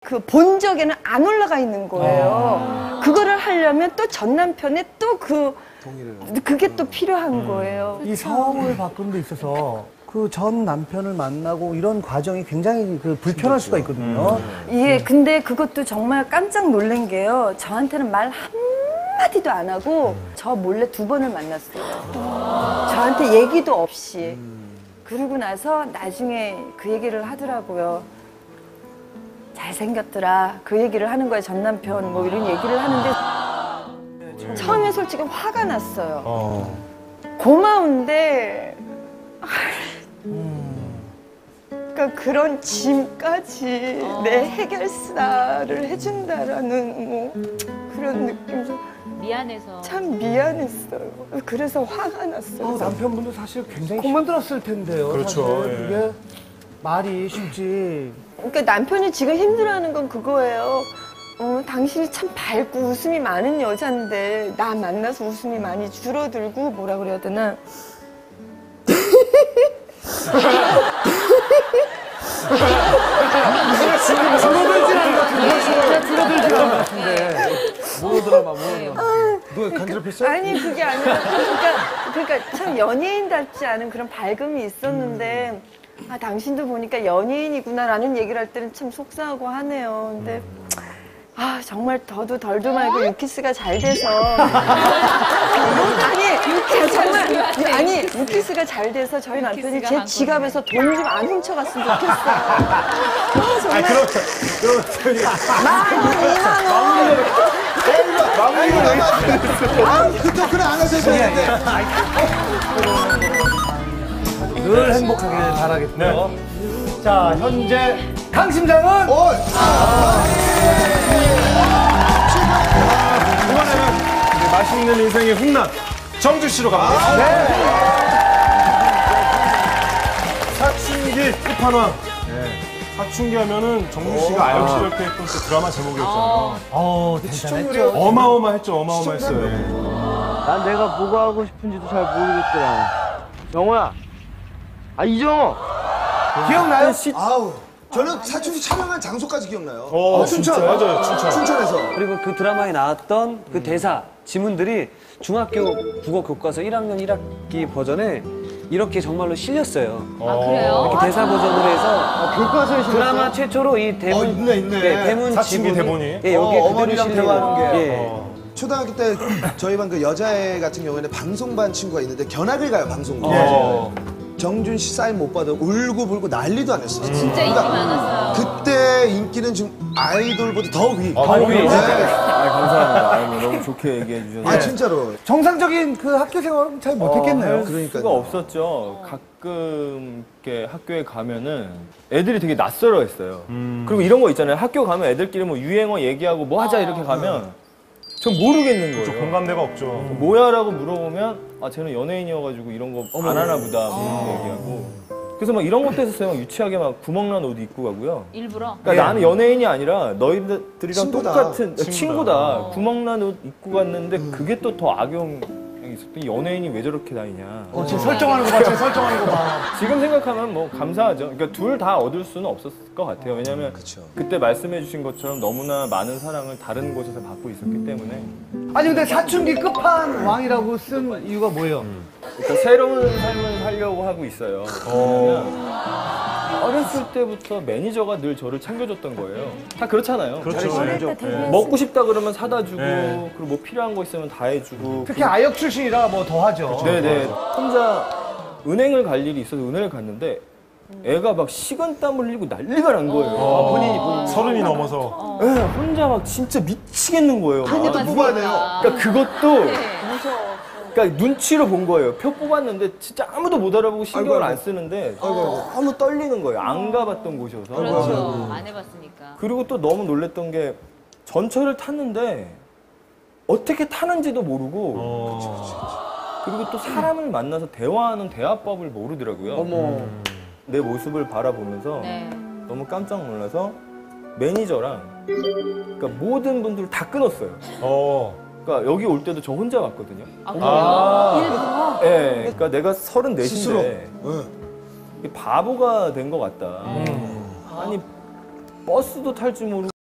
그 본적에는 안 올라가 있는 거예요. 그거를 하려면 또 전 남편의 또 그게 또 필요한 거예요. 이 성을 바꾸는 데 있어서 그 전 남편을 만나고 이런 과정이 굉장히 그 불편할 수가 있거든요. 예, 근데 그것도 정말 깜짝 놀란 게요. 저한테는 말 한마디도 안 하고 저 몰래 2번을 만났어요. 저한테 얘기도 없이. 그러고 나서 나중에 그 얘기를 하더라고요. 잘생겼더라. 그 얘기를 하는 거예요. 전 남편 뭐 이런 얘기를 하는데 처음에 솔직히 화가 났어요. 고마운데 그러니까 그런 짐까지 내 해결사를 해준다라는 뭐 그런 느낌도 미안해서 참 미안했어요. 그래서 화가 났어요. 남편분도 사실 굉장히 힘들었을 텐데요. 그렇죠. 사실 예. 이게 말이 쉽지. 그러니까 남편이 지금 힘들어하는 건 그거예요. 당신이 참 밝고 웃음이 많은 여잔데 나 만나서 웃음이 많이 줄어들고 뭐라 그래야 되나? 줄어들지 않은 것 같은데. 모노드라마. 누가 간지럽혔어? 아니 그게 아니라 그러니까 참 연예인답지 않은 그런 밝음이 있었는데 아 당신도 보니까 연예인이구나라는 얘기를 할 때는 참 속상하고 하네요. 근데 아 정말 더도 덜도 말고 유키스가 잘 돼서 아니 유키스가 잘 돼서 저희 남편이 제 지갑에서 돈 좀 안 훔쳐갔으면 좋겠어요. 아, 정말 그럼 저기 12,000원. 그 토크는 안 하셔도 되는데. 늘 행복하길 바라겠고요. 자, 현재 강심장은 이번에는 맛있는 인생의 훈남 정주 씨로 갑니다. 사춘기 끝판왕. 사춘기 하면은 정주 씨가 아역 시절 때 했던 그 드라마 제목이었잖아요. 대단했죠. 어마어마했죠. 어마어마했어요. 예. 난 내가 뭐가 하고 싶은지도 잘 모르겠더라. 정호야. 아, 이정호! 기억나요? 아우, 저는 사춘기 촬영한 장소까지 기억나요. 진짜 맞아요. 춘천. 춘천에서. 그리고 그 드라마에 나왔던 그 대사, 지문들이 중학교 국어 교과서 1학년 1학기 버전에 이렇게 정말로 실렸어요. 아 그래요? 이렇게 대사 버전으로 해서 교과서에 드라마 최초로 이 대문, 있네. 대문 사춘기 지문이 대본이. 예, 여기에 그대로 어머니랑 실린 대화하는 게. 예. 초등학교 때 저희 반 그 여자애 같은 경우에는 방송반 친구가 있는데 견학을 가요, 방송국. 정준 씨 사인 못 받아 울고 불고 난리도 안 했어요. 진짜 인기 많았어요. 그때 인기는 지금 아이돌보다 더 위. 더 위. 네. 감사합니다. 아이고, 너무 좋게 얘기해 주셔서. 아, 진짜로. 정상적인 그 학교 생활은 잘 못했겠네요. 할 수가 없었죠. 가끔 이렇게 학교에 가면은 애들이 되게 낯설어했어요. 그리고 이런 거 있잖아요. 학교 가면 애들끼리 뭐 유행어 얘기하고 뭐 하자 이렇게 가면 전 모르겠는 거예요. 공감대가 없죠. 뭐야라고 물어보면 아 쟤는 연예인이어가지고 이런 거 안 하나 보다 뭐 얘기하고. 그래서 막 이런 것도 했었어요. 막 유치하게 막 구멍난 옷 입고 가고요. 일부러? 그러니까 나는 연예인이 아니라 너희들이랑 친구다. 똑같은 친구다. 구멍난 옷 입고 갔는데 그게 또 더 악영향이 있었던 연예인이 왜 저렇게 다니냐. 제 설정하는 거 봐, 제 설정하는 거 봐. 지금 생각하면 뭐 감사하죠. 그러니까 둘 다 얻을 수는 없었을 것 같아요. 왜냐하면 그때 말씀해주신 것처럼 너무나 많은 사랑을 다른 곳에서 받고 있었기 때문에. 아니, 근데 사춘기 끝판왕이라고 쓴 이유가 뭐예요? 그러니까 새로운 삶을 살려고 하고 있어요. 왜냐면 어렸을 때부터 매니저가 늘 저를 챙겨줬던 거예요. 다 그렇잖아요. 그렇죠. 먹고 싶다 그러면 사다 주고 네. 그리고 뭐 필요한 거 있으면 다 해주고. 특히 아역 출신이라 뭐 더 하죠. 네네. 혼자 은행을 갈 일이 있어서 은행을 갔는데 애가 막 식은땀 흘리고 난리가 난 거예요. 본인이 서른이 넘어서. 네, 혼자 막 진짜 미치겠는 거예요. 막. 누가 해요? 그러니까 그것도 그러니까 눈치로 본 거예요. 표 뽑았는데 진짜 아무도 못 알아보고 신경을 안 쓰는데 너무 떨리는 거예요. 안 가봤던 곳이어서. 그렇죠. 안 해봤으니까. 그리고 또 너무 놀랬던 게 전철을 탔는데 어떻게 타는지도 모르고 그리고 또 사람을 만나서 대화하는 대화법을 모르더라고요. 내 모습을 바라보면서 네. 너무 깜짝 놀라서 매니저랑 그러니까 모든 분들 다 끊었어요. 그러니까 여기 올 때도 저 혼자 왔거든요. 아 그래요? 일부러? 네, 그러니까 내가 34인데 스스로. 바보가 된 것 같다. 아니 버스도 탈 줄 모르고